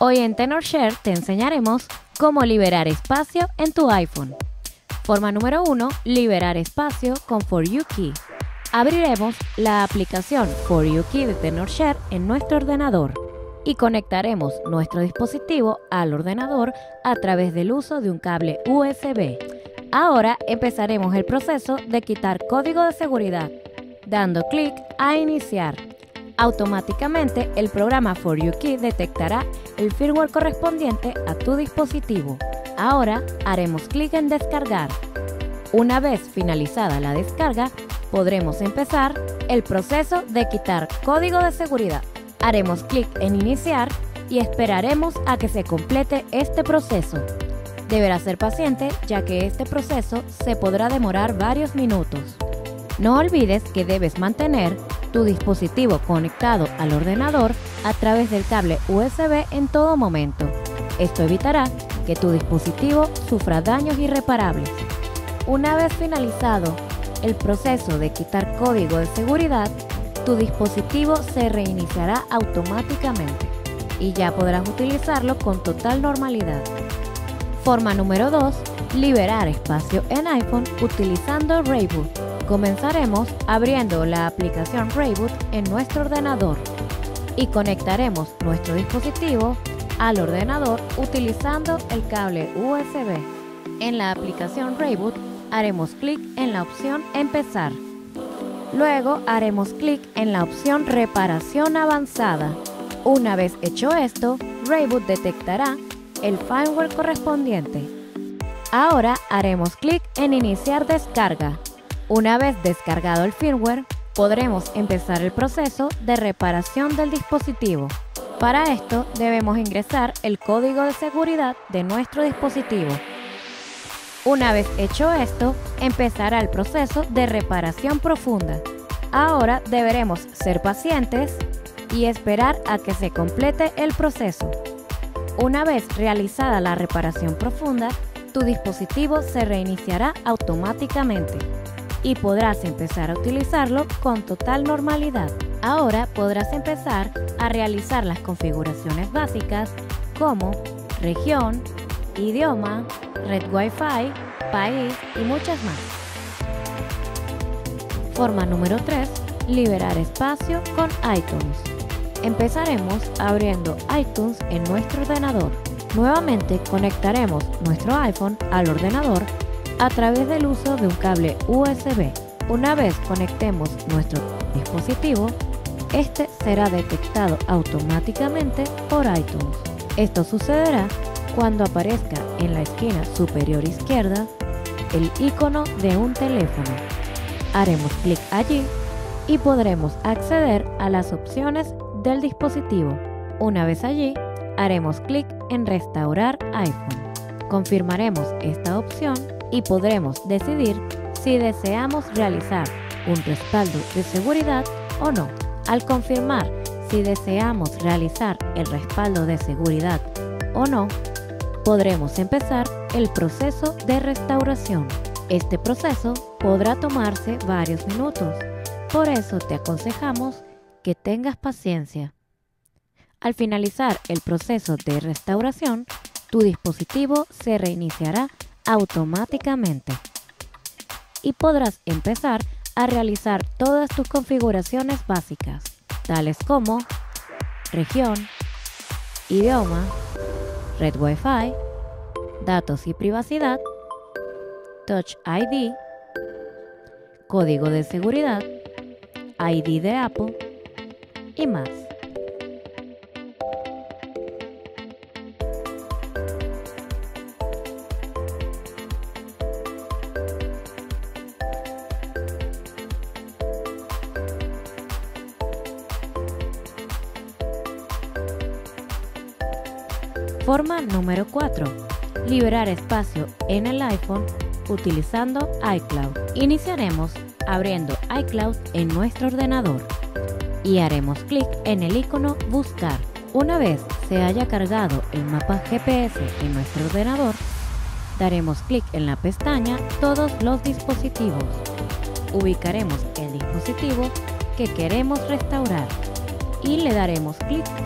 Hoy en TenorShare te enseñaremos cómo liberar espacio en tu iPhone. Forma número 1, liberar espacio con For You Key. Abriremos la aplicación For You Key de TenorShare en nuestro ordenador y conectaremos nuestro dispositivo al ordenador a través del uso de un cable USB. Ahora empezaremos el proceso de quitar código de seguridad, dando clic a Iniciar. Automáticamente el programa For You Key detectará el firmware correspondiente a tu dispositivo. Ahora haremos clic en Descargar. Una vez finalizada la descarga, podremos empezar el proceso de quitar código de seguridad. Haremos clic en Iniciar y esperaremos a que se complete este proceso. Deberás ser paciente, ya que este proceso se podrá demorar varios minutos. No olvides que debes mantener tu dispositivo conectado al ordenador a través del cable USB en todo momento. Esto evitará que tu dispositivo sufra daños irreparables. Una vez finalizado el proceso de quitar código de seguridad, tu dispositivo se reiniciará automáticamente y ya podrás utilizarlo con total normalidad. Forma número 2, liberar espacio en iPhone utilizando Rayboot. Comenzaremos abriendo la aplicación Rayboot en nuestro ordenador y conectaremos nuestro dispositivo al ordenador utilizando el cable USB. En la aplicación Rayboot haremos clic en la opción Empezar. Luego haremos clic en la opción Reparación avanzada. Una vez hecho esto, Rayboot detectará el firmware correspondiente. Ahora haremos clic en Iniciar descarga. Una vez descargado el firmware, podremos empezar el proceso de reparación del dispositivo. Para esto debemos ingresar el código de seguridad de nuestro dispositivo. Una vez hecho esto, empezará el proceso de reparación profunda. Ahora deberemos ser pacientes y esperar a que se complete el proceso. Una vez realizada la reparación profunda, tu dispositivo se reiniciará automáticamente y podrás empezar a utilizarlo con total normalidad. Ahora podrás empezar a realizar las configuraciones básicas como región, idioma, red Wi-Fi, país y muchas más. Forma número 3, liberar espacio con iTunes. Empezaremos abriendo iTunes en nuestro ordenador. Nuevamente conectaremos nuestro iPhone al ordenador a través del uso de un cable USB. Una vez conectemos nuestro dispositivo, este será detectado automáticamente por iTunes. Esto sucederá cuando aparezca en la esquina superior izquierda el icono de un teléfono. Haremos clic allí y podremos acceder a las opciones del dispositivo. Una vez allí, haremos clic en Restaurar iPhone. Confirmaremos esta opción y podremos decidir si deseamos realizar un respaldo de seguridad o no. Al confirmar si deseamos realizar el respaldo de seguridad o no, podremos empezar el proceso de restauración. Este proceso podrá tomarse varios minutos, por eso te aconsejamos que tengas paciencia. Al finalizar el proceso de restauración, tu dispositivo se reiniciará automáticamente y podrás empezar a realizar todas tus configuraciones básicas, tales como región, idioma, red Wi-Fi, datos y privacidad, Touch ID, código de seguridad, ID de Apple y más. Forma número 4. Liberar espacio en el iPhone utilizando iCloud. Iniciaremos abriendo iCloud en nuestro ordenador y haremos clic en el icono Buscar. Una vez se haya cargado el mapa GPS en nuestro ordenador, daremos clic en la pestaña Todos los dispositivos. Ubicaremos el dispositivo que queremos restaurar y le daremos clic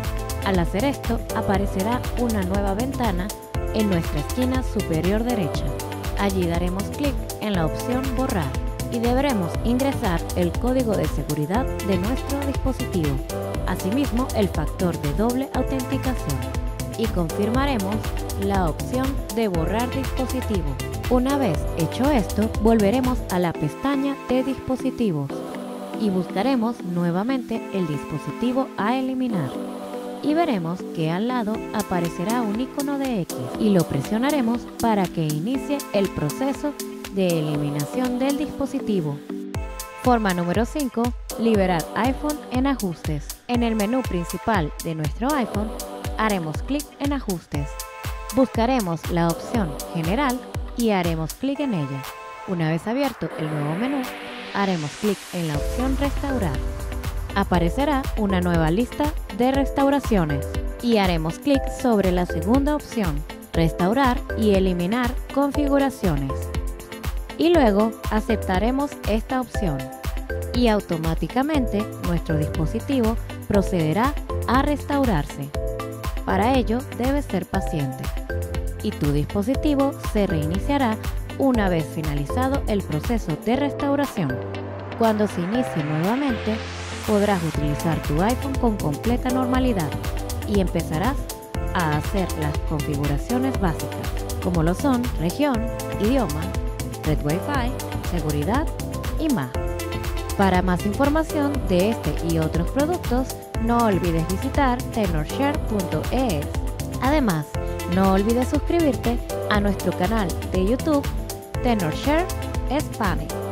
Al hacer esto, aparecerá una nueva ventana en nuestra esquina superior derecha. Allí daremos clic en la opción Borrar y deberemos ingresar el código de seguridad de nuestro dispositivo, asimismo el factor de doble autenticación, y confirmaremos la opción de Borrar dispositivo. Una vez hecho esto, volveremos a la pestaña de dispositivos y buscaremos nuevamente el dispositivo a eliminar. Y veremos que al lado aparecerá un icono de X y lo presionaremos para que inicie el proceso de eliminación del dispositivo. Forma número 5. Liberar iPhone en ajustes. En el menú principal de nuestro iPhone haremos clic en ajustes. Buscaremos la opción General y haremos clic en ella. Una vez abierto el nuevo menú, haremos clic en la opción Restaurar. Aparecerá una nueva lista de restauraciones y haremos clic sobre la segunda opción, Restaurar y eliminar configuraciones. Y luego aceptaremos esta opción y automáticamente nuestro dispositivo procederá a restaurarse. Para ello debes ser paciente y tu dispositivo se reiniciará una vez finalizado el proceso de restauración. Cuando se inicie nuevamente, podrás utilizar tu iPhone con completa normalidad y empezarás a hacer las configuraciones básicas, como lo son región, idioma, red Wi-Fi, seguridad y más. Para más información de este y otros productos, no olvides visitar tenorshare.es. Además, no olvides suscribirte a nuestro canal de YouTube Tenorshare Spanish.